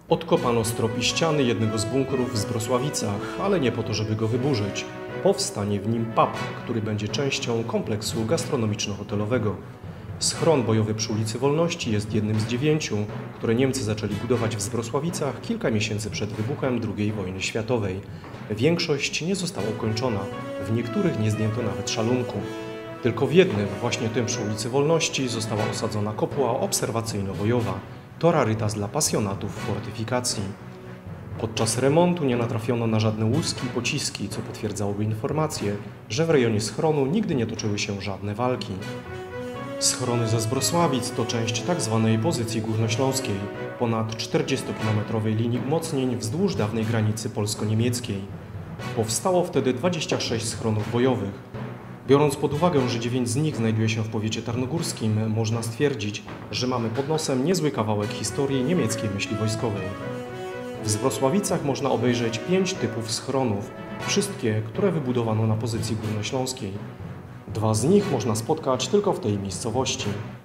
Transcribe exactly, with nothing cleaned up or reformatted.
Odkopano strop i ściany jednego z bunkrów w Zbrosławicach, ale nie po to, żeby go wyburzyć. Powstanie w nim pub, który będzie częścią kompleksu gastronomiczno-hotelowego. Schron bojowy przy ulicy Wolności jest jednym z dziewięciu, które Niemcy zaczęli budować w Zbrosławicach kilka miesięcy przed wybuchem drugiej wojny światowej. Większość nie została ukończona, w niektórych nie zdjęto nawet szalunku. Tylko w jednym, właśnie tym przy ulicy Wolności, została osadzona kopła obserwacyjno-bojowa. To rarytas dla pasjonatów fortyfikacji. Podczas remontu nie natrafiono na żadne łuski i pociski, co potwierdzałoby informację, że w rejonie schronu nigdy nie toczyły się żadne walki. Schrony ze Zbrosławic to część tzw. pozycji górnośląskiej, ponad czterdziestokilometrowej linii umocnień wzdłuż dawnej granicy polsko-niemieckiej. Powstało wtedy dwadzieścia sześć schronów bojowych. Biorąc pod uwagę, że dziewięć z nich znajduje się w powiecie tarnogórskim, można stwierdzić, że mamy pod nosem niezły kawałek historii niemieckiej myśli wojskowej. W Zbrosławicach można obejrzeć pięć typów schronów, wszystkie, które wybudowano na pozycji górnośląskiej. Dwa z nich można spotkać tylko w tej miejscowości.